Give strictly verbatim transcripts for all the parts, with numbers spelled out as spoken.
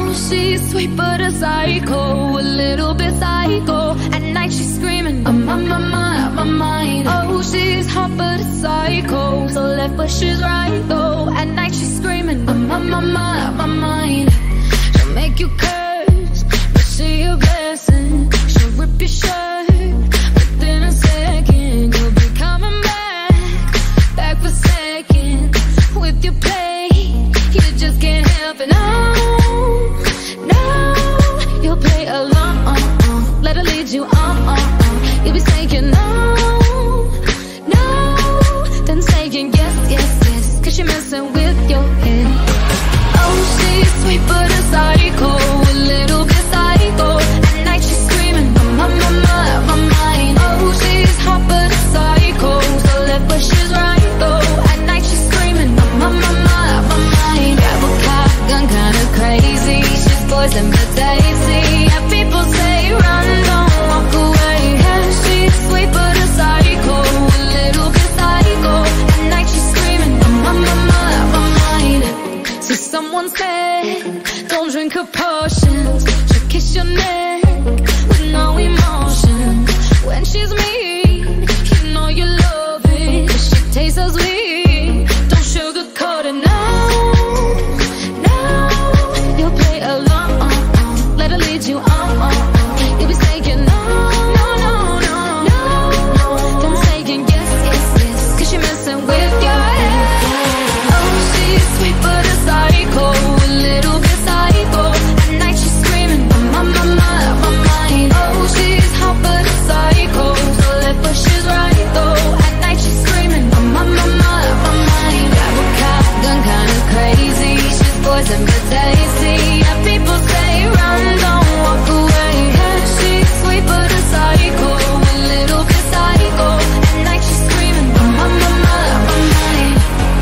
she's sweet but a psycho, a little bit psycho. At night she's screaming, I'm on my mind, my mind. Oh, she's hot but a psycho, so left but she's right though. At night she's screaming, I'm on my mind, my mind. She'll make you curse, but she a blessing. She'll rip your shirt within a second. You'll be coming back, back for seconds. With your play, you just can't help it. No, no, you'll play along. Let her lead you on. You'll be saying no, no, then saying yes, yes, yes, cause you're messing with your head. Oh, she's sweet but a psycho, a little bit psycho. At night she's screaming, I'm on my mind, my mind. Oh, she's hot but a psycho, so left but she's right though. At night she's screaming, I'm on my mind, my mind. Grab a cop, gun kinda crazy. She's poison but tasty. Yeah, people say run, don't walk away. Yeah, she's sweet but a psycho, a little bit psycho. At night she's screaming, I'm on my mind, my mind. So someone said, don't drink her potions. She'll kiss your neck with no emotion. When she's mean, you know you love it. She tastes so sweet, don't sugarcoat it. No, no, you'll play along. Let her lead you on. You'll be saying no, no, no, no, no, then saying yes, yes, yes, cause you're messing with your head. Oh, she's sweet but a psycho, a little bit psycho. At night she's screaming, I'm on my mind, my mind. Oh, she's hot but a psycho, so left but she's right though. At night she's screaming, I'm on my mind, my mind. Grab a cop, gun kinda crazy. She's poison but tasty. Yeah, people say run, don't walk away. Yeah, she's sweet but a psycho, a little bit psycho. At night she's screaming, I'm on my mind, my mind.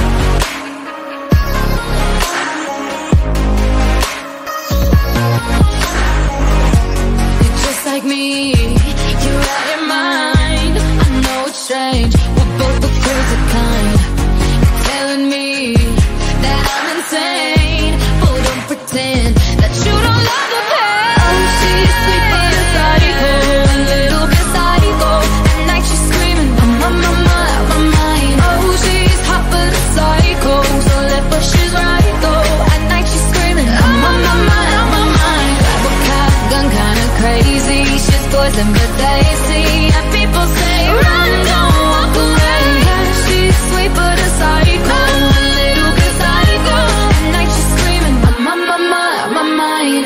You're just like me, you're out your mind. I know it's strange, we're both the crazy kind. You're telling me that I'm insane, but don't pretend that you don't love the pain. Oh, she's sweet but a psycho, a little bit psycho. At night she's screaming, I'm on my mind, my mind. Oh, she's hot but a psycho, so left but she's right though. At night she's screaming, I'm on my mind, my mind. Grab a cop, gun kinda crazy. She's poison but tasty. Yeah, people say run, don't walk away. Yeah, she's sweet but a psycho, a little bit psycho. At night she's screaming, I'm on my mind, my mind.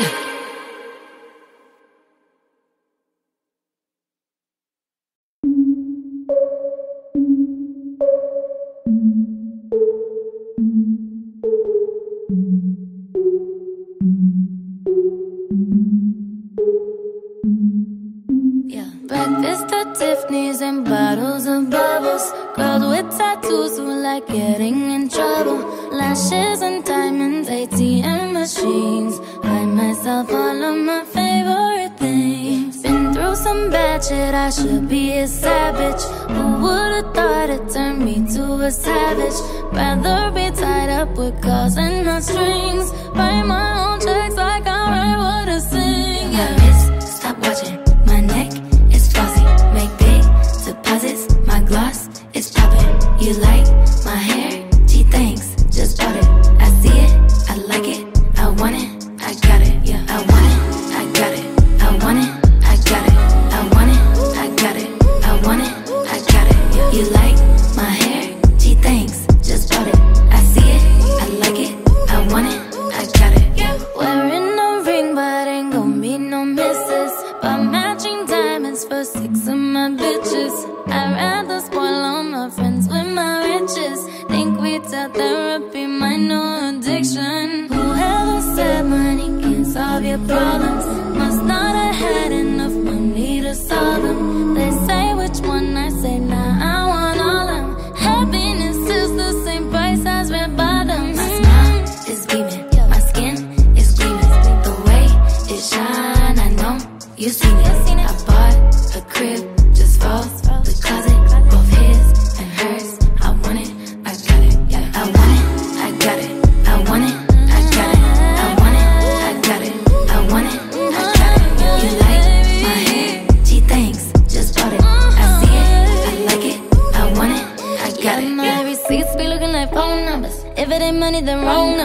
Yeah. Breakfast at Tiffany's and bottles of bubbles. Girls with tattoos who like getting in trouble. Lashes and diamonds, A T M machines. Buy myself all of my favorite things. Been through some bad shit, I should be a savage. Who would've thought it turned me to a savage? Rather be tied up with calls and not strings. Write my own checks like I write what I sing. Yeah, miss, stop watching. My neck is flossy. Make big deposits. My gloss is popping. You like my hair? Gee, thanks. Just bought it. I see it. I like it. I want it. I got it. Yeah, I want it. I got it. I want it. I got it. I want it. I got it. I want it. I got it. Yeah. You like my hair? Gee, thanks. Just bought it. I see it. I like it. I want it. I got it. Yeah. Wearing a ring, but ain't gon' be no misses. But matching diamonds for six of my bitches. I'd rather spoil all my friends with my riches. Think we tell therapy my new addiction. Whoever said money can solve your problems must not have had enough money to solve them. They say which one, I say nah, I want all of them. Happiness is the same price as red bottoms. My smile is beaming, my skin is gleaming. The way it shine, I know you seen it. I bought a crib just for the closet, both his and hers. I want it, I got it. I want it, I got it. I want it, I got it. I want it, I got it.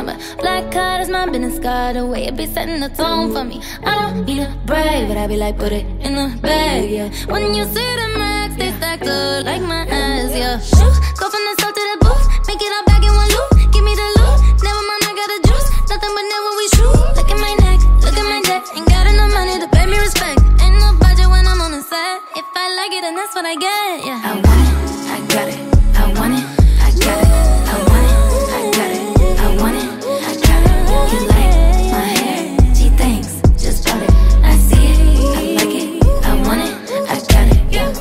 but black card is my business card. The way it be setting the tone for me. I don't need a brag, but I be like, put it in the bag, yeah. When you see the max, they stacked up like my ass, yeah. Shoot, go from the south to the booth, make it all back in one loop. Give me the loot, never mind, I got the juice. Nothing but never we shoot. Look at my neck, look at my neck. Ain't got enough money to pay me respect. Ain't no budget when I'm on the set. If I like it, then that's what I get, yeah. I want it, I got it. I want it, I got it. I want it, I got it. I want it, I got it. You like my hair? She thinks, just bought it. I see it, I like it. I want it, I got it, yeah.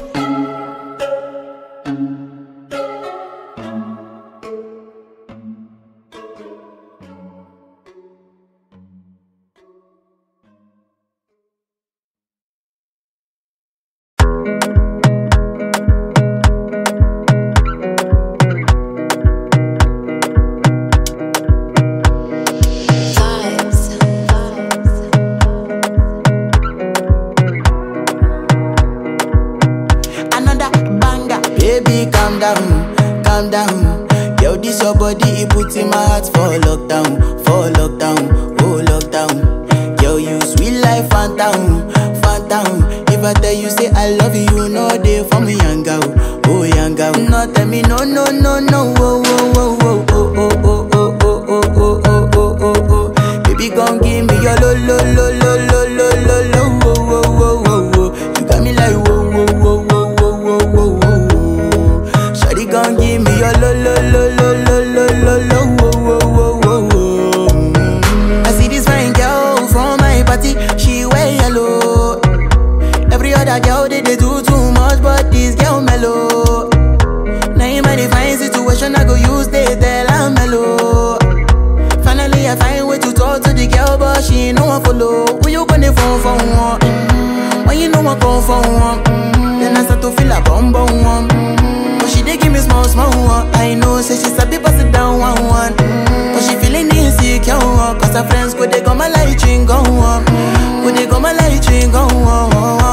Calm down, yo, this your body, it puts in my heart for lockdown, for lockdown, oh lockdown. Yo, you sweet life, phantom, phantom. If I tell you say I love you, you know they for me, young girl, oh young girl. No tell me no, no, no, no, oh, oh, oh, oh, oh, oh, oh, oh, oh, oh, oh, oh, oh, oh. Baby, gon' give me your lo, lo, lo, lo, lo, lo, lo, lo, oh, oh, oh, oh, oh. You got me like whoa, whoa, whoa, whoa, whoa, whoa, whoa. Shawty gon' give me your lo, lo, lo, lo, lo, lo, lo, lo, oh, oh, oh, oh, oh. I see this fine girl from my party, she wear yellow. Every other girl they, they do too much, but this girl mellow. Now in my fine situation, I go use they tell I'm mellow. Finally I find way to talk to the girl, but she ain't no one follow. Who you gonna phone for one? Mm-hmm. When you know I come for one, mm-hmm. Then I start to feel a bum bum one. Mm-hmm. But she dey give me small small one. I know say she sabi pass it down one one. Mm-hmm. But she feeling insecure, cause her friends go they go my light ring go on. Go they go my light ring go on.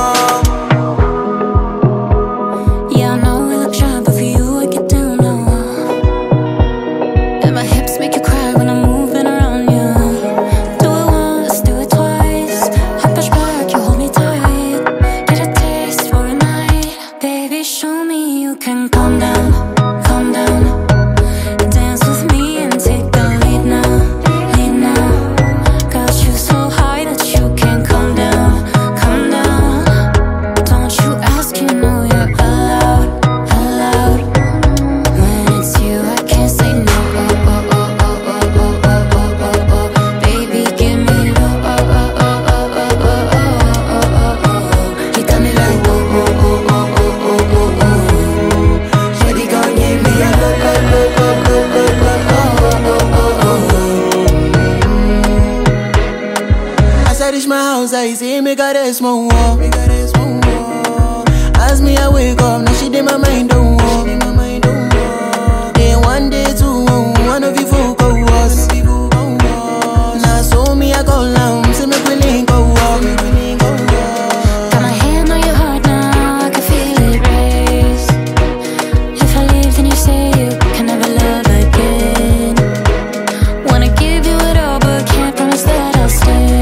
I say make her rest more, make her rest more. As me I wake up, now she dey my mind don't walk. Day one, day two, one of you folk go us. Now so me I call now, say make we link go walk. Got my hand on your heart now, I can feel it race. If I leave, then you say you can never love again. Wanna give you it all, but can't promise that I'll stay.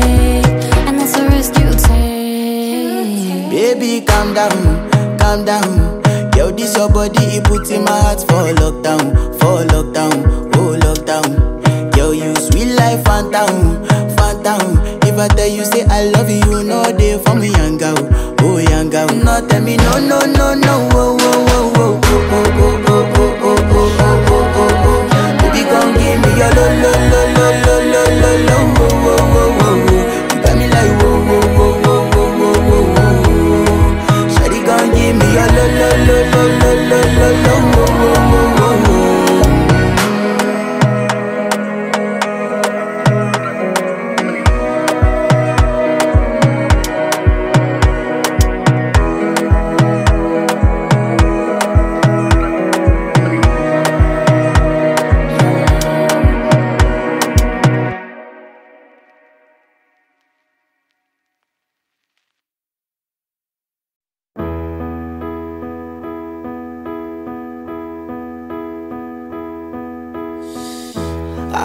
Baby, calm down, calm down. Yo, this your body, it puts in my heart for lockdown, for lockdown, oh lockdown. Yo, you sweet life, phantom, phantom. If I tell you say I love you, you know they for me, young girl, oh young girl. No tell me no, no, no, no, oh, oh, oh, oh, oh, oh, oh, oh, oh, oh, oh, oh, oh. Baby, come give me your lo, lo, lo, lo, lo, lo, lo, lo, oh, oh, oh, oh. You got me like whoa, whoa, whoa, whoa. Give me your lo lo lo lo lo lo lo lo wo wo wo wo.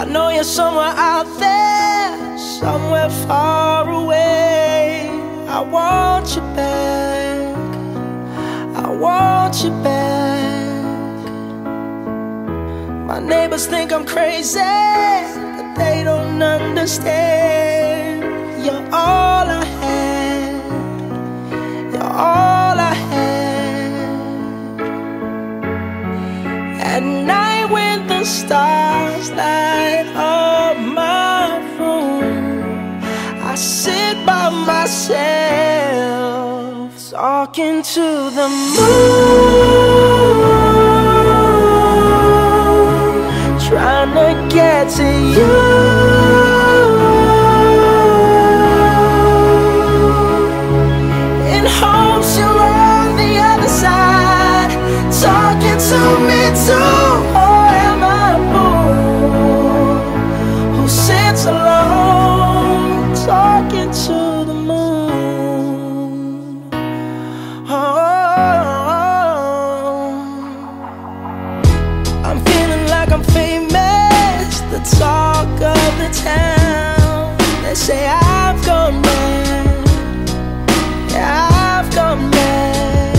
I know you're somewhere out there, somewhere far away. I want you back, I want you back. My neighbors think I'm crazy, but they don't understand. You're all I had, you're all I had. At night when the stars light up my room, I sit by myself, talking to the moon, trying to get to you. In hopes you're on the other side, talking to me too. Or am I a fool who sits alone, talking to the moon? Oh, I'm feeling like I'm famous, the talk of the town. They say I've gone mad, yeah, I've gone mad,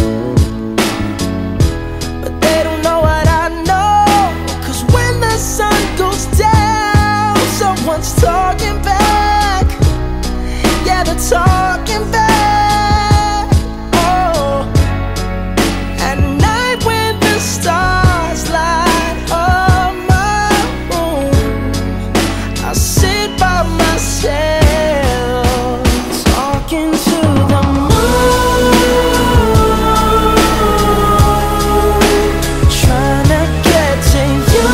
but they don't know what I know. 'Cause when the sun goes down, someone's talking back. Yeah, they're talking back. Oh, at night when the stars light up my room, I sit by myself, talking to the moon, trying to get to you.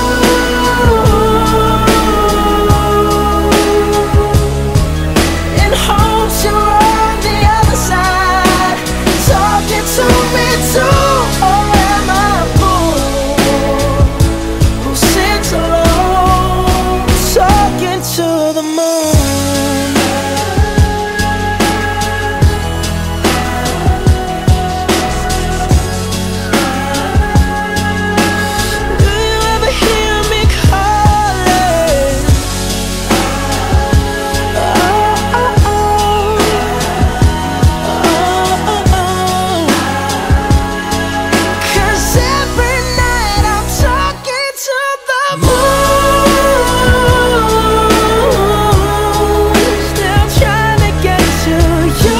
In hopes you're on the other side, talking to me too. Or am I a fool who sits alone, talking to the moon? Do you ever hear me calling? Oh, oh, oh. Oh, oh, oh. 'Cause every night I'm talking to the moon, still trying to get to you.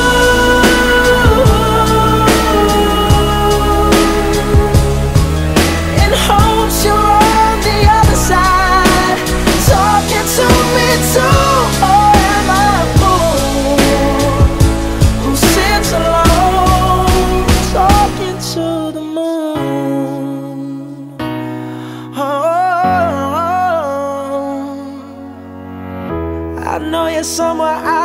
In hopes you're on the other side, talking to me too. Or am I a fool who sits alone, talking to the moon? Oh, I know you're somewhere